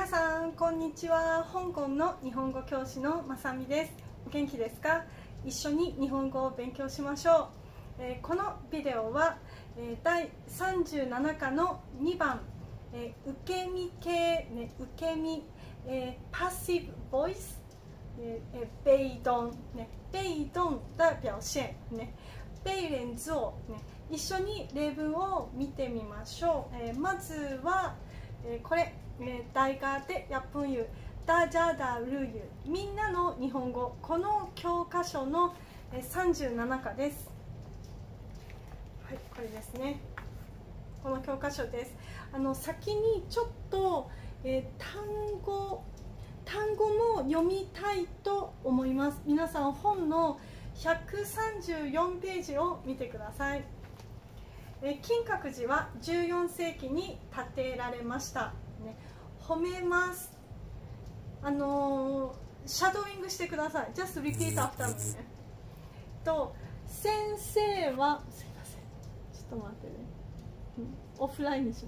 皆さんこんにちは。香港の日本語教師のまさみです。お元気ですか？一緒に日本語を勉強しましょう。このビデオは、第37課の2番、受け身系、受け身、パッシブボイス、被動、被動的表現、被人做、一緒に例文を見てみましょう。まずは、これ、大家で1分言う大家的日語、みんなの日本語、この教科書の37課です。はい、これですね。この教科書です。先にちょっと、単語も読みたいと思います。皆さん本の134ページを見てください。金閣寺は14世紀に建てられました。褒めます。シャドーイングしてください。Just repeat after me ね。先生は、すいません、ちょっと待ってね。オフラインにします。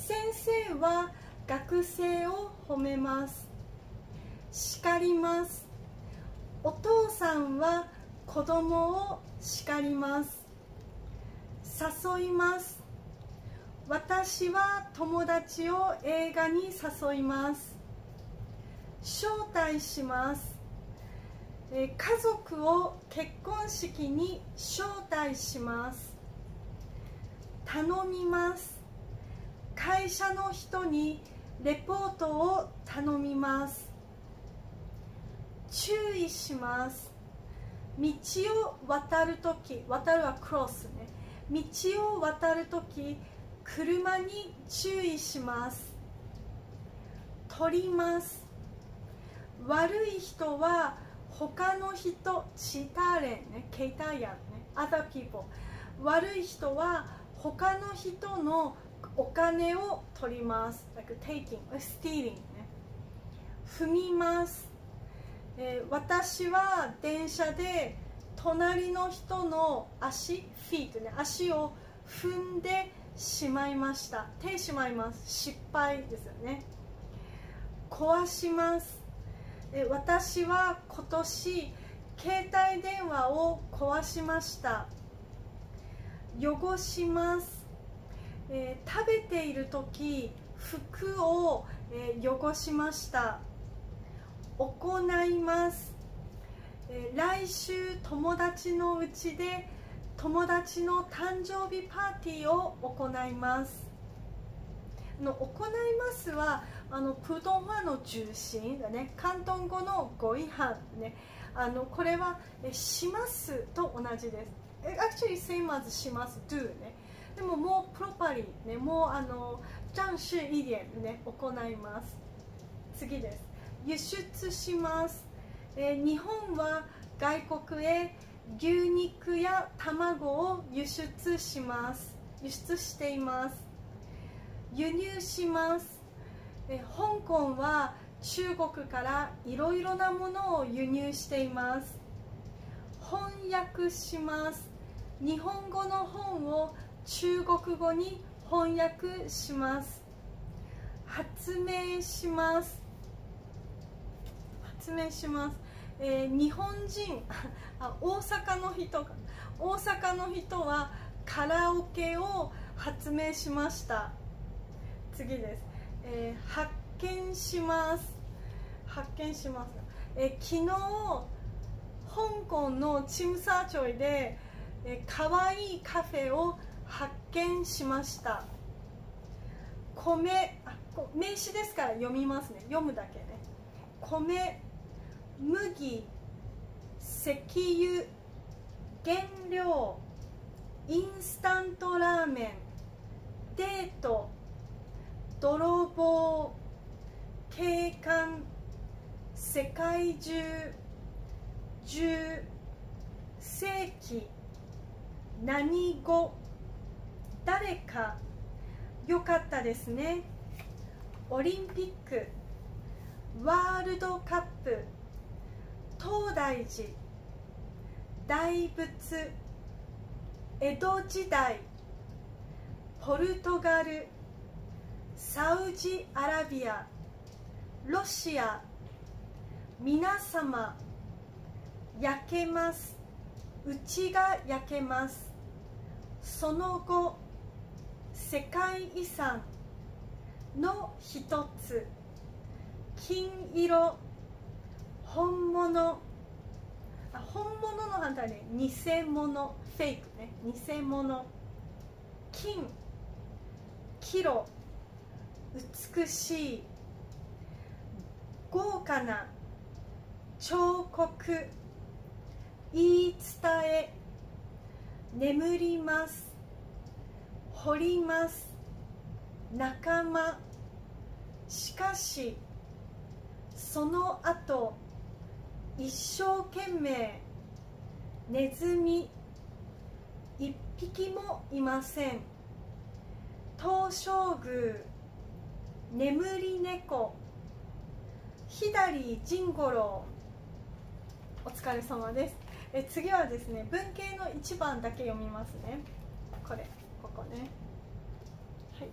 先生は学生を褒めます。叱ります。お父さんは子供を叱ります。誘います。私は友達を映画に誘います。招待します。家族を結婚式に招待します。頼みます。会社の人にレポートを頼みます。注意します。道を渡るとき、渡るはクロスね。道を渡るとき、車に注意します。取ります。悪い人は他の人、チタレンね、ケイタヤンね、other people。悪い人は他の人のお金を取ります。like taking, stealing ね。踏みます。私は電車で隣の人の足、feet ね、足を踏んでしまいました。手しまいます。失敗ですよね。壊します。私は今年携帯電話を壊しました。汚します。食べている時服を汚しました。行います。来週友達のうちで友達の誕生日パーティーを行います。行いますはプートン話の中心だね。広東語の語彙範ね。これはしますと同じです。Actually same as します do ね。でももうプロパリーね、もう正式一点ね、行います。次です。輸出します。日本は外国へ牛肉や卵を輸出します。輸出しています。輸入します。香港は中国からいろいろなものを輸入しています。翻訳します。日本語の本を中国語に翻訳します。発明します。発明します。日本人大阪の人はカラオケを発明しました。次です。発見します。発見します。昨日香港のチムサーチョイでかわいいカフェを発見しました。米、名詞ですから読みますね。読むだけね。米、麦、石油、原料、インスタントラーメン、デート、泥棒、警官、世界中、世紀、何語、誰か、よかったですね。オリンピック、ワールドカップ、東大寺、大仏、江戸時代、ポルトガル、 サウジアラビア、ロシア、皆様焼けます。うちが焼けます。その後、世界遺産の一つ、金色、本物、本物の反対で偽物、フェイクね、偽物、金、キロ、美しい、豪華な、彫刻、言い伝え、眠ります、掘ります、仲間、しかしその後一生懸命、ネズミ一匹もいません。東照宮、眠り猫、左甚五郎。お疲れ様です。次はですね、文系の1番だけ読みますね。ここね。はい。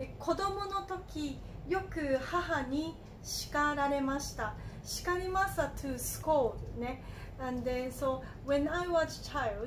子供の時、よく母に叱られました。叱りますは to scold ね。And then, so when I was child,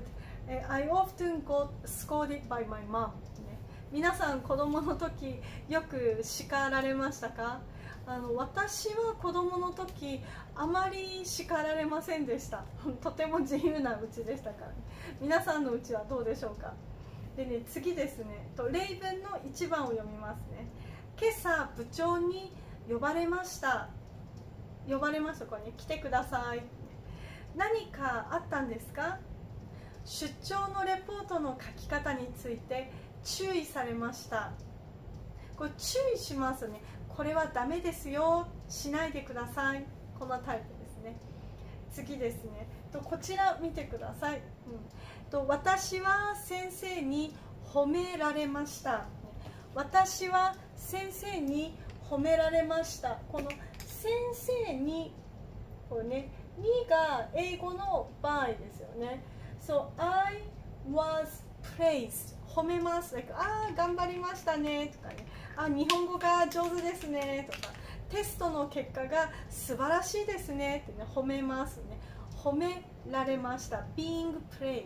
I often got scolded by my mom ね。皆さん子供の時よく叱られましたか？私は子供の時あまり叱られませんでした。とても自由なうちでしたから、ね、皆さんのうちはどうでしょうか。でね、次ですね、例文の1番を読みますね。今朝部長に呼ばれました。呼ばれました。これね、来てください。何かあったんですか？出張のレポートの書き方について注意されました。これ注意しますね。これはダメですよ、しないでください。このタイプですね。次ですね。こちら見てください。私は先生に褒められました。私は先生に褒められました。この先生に、これね、にが英語の場合ですよね。So, I was praised. 褒めます。頑張りましたねとかね。日本語が上手ですねとか、テストの結果が素晴らしいですねってね、褒めますね。褒められました。being praised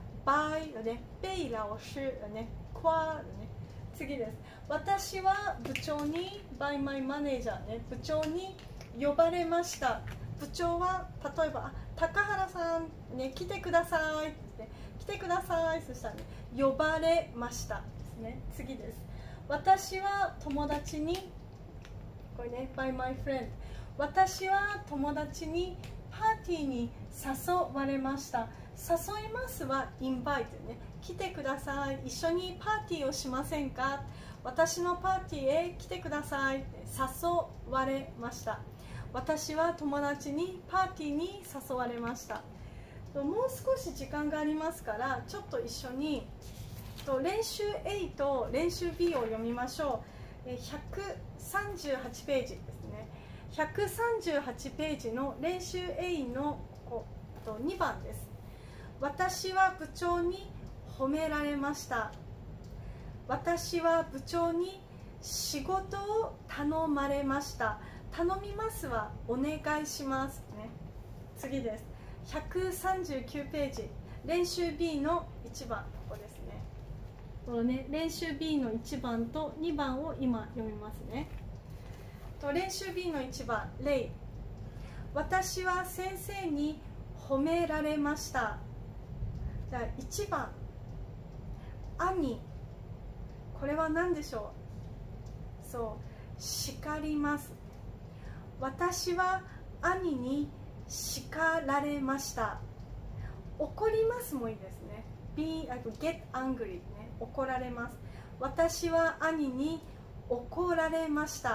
by ね、被老師ね、夸ね。次です。私は部長に by my manager ね、部長に呼ばれました。部長は例えば高原さんね、来てくださいって、ね、来てください。そしたらね、呼ばれましたですね。次です。私は友達に、これね、by my friend。私は友達にパーティーに誘われました。誘いますは invite ね。来てください。一緒にパーティーをしませんか？私のパーティーへ来てください。誘われました。私は友達にパーティーに誘われました。もう少し時間がありますから、ちょっと一緒に練習 A と練習 B を読みましょう。138ページですね。138ページの練習 A の2番です。私は部長に褒められました。私は部長に仕事を頼まれました。頼みますはお願いしますね。次です。139ページ練習 B の1番、ここですね。このね、練習 B の1番と2番を今読みますね。練習 B の1番、例。私は先生に褒められました。じゃあ1番、兄。これは何でしょう？そう、叱ります。私は兄に叱られました。怒りますもいいですね。get angry ね。怒られます。私は兄に怒られました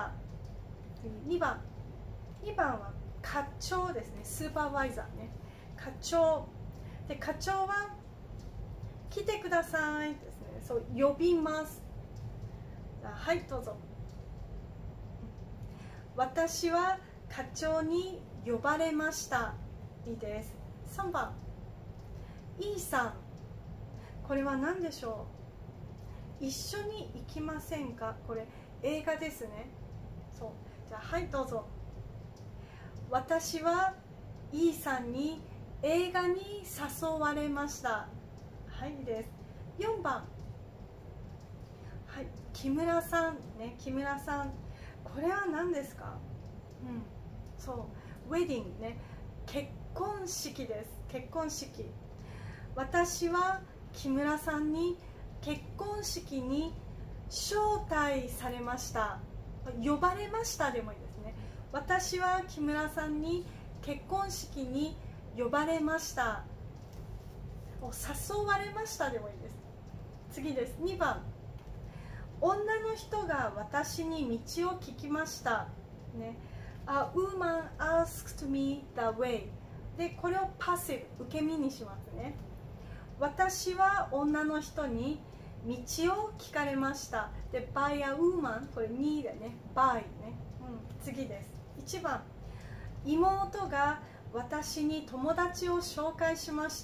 。2番は課長ですね。スーパーバイザーね。課長で、課長は来てくださいですね。そう、呼びます。はい、どうぞ。私は課長に呼ばれました。いいです。3番、E さん。これは何でしょう？一緒に行きませんか？これ映画ですね。そう、じゃあはいどうぞ。私はイーさんに映画に誘われました。はい、いいです。4番、はい、木村さんね、木村さん、これは何ですか？そう、ウェディングね、結婚式です。結婚式。私は木村さんに結婚式に招待されました。呼ばれましたでもいいですね。私は木村さんに結婚式に呼ばれました。誘われましたでもいいです。次です。2番、女の人が私に道を聞きました、ね、A woman asked me the way で、これをパッシブ、受け身にしますね。私は女の人に道を聞かれましたで、by a woman、 これ2でね、by ね、次です。1番、妹が私に友達を紹介しました。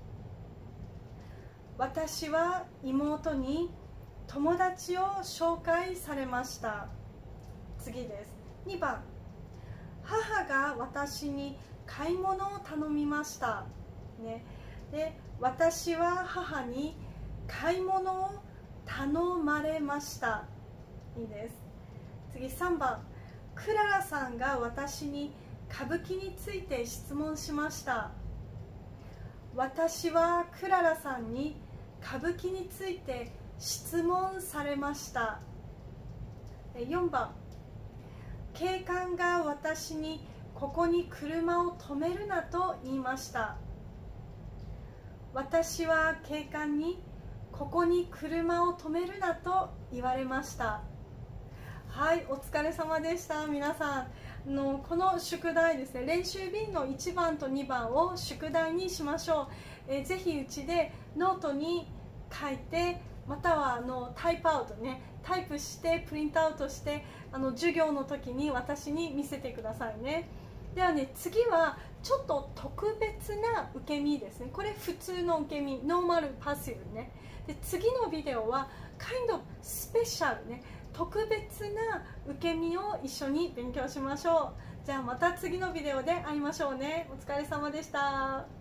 私は妹に友達を紹介されました。次です。2番、母が私に買い物を頼みました、ね、で、私は母に買い物を頼まれました。いいです。次3番、クララさんが私に歌舞伎について質問しました。私はクララさんに歌舞伎について質問されました。4番、警官が私にここに車を止めるなと言いました。私は警官にここに車を止めるなと言われました。はい、お疲れ様でした。皆さん、この宿題ですね、練習 B の1番と2番を宿題にしましょう。ぜひうちでノートに書いて、またはタイプアウトね、タイプしてプリントアウトして授業の時に私に見せてくださいね。ではね、次はちょっと特別な受け身ですね。これ普通の受け身、ノーマルパッシブね。で、次のビデオは kind of スペシャルね、特別な受け身を一緒に勉強しましょう。じゃあまた次のビデオで会いましょうね。お疲れ様でした。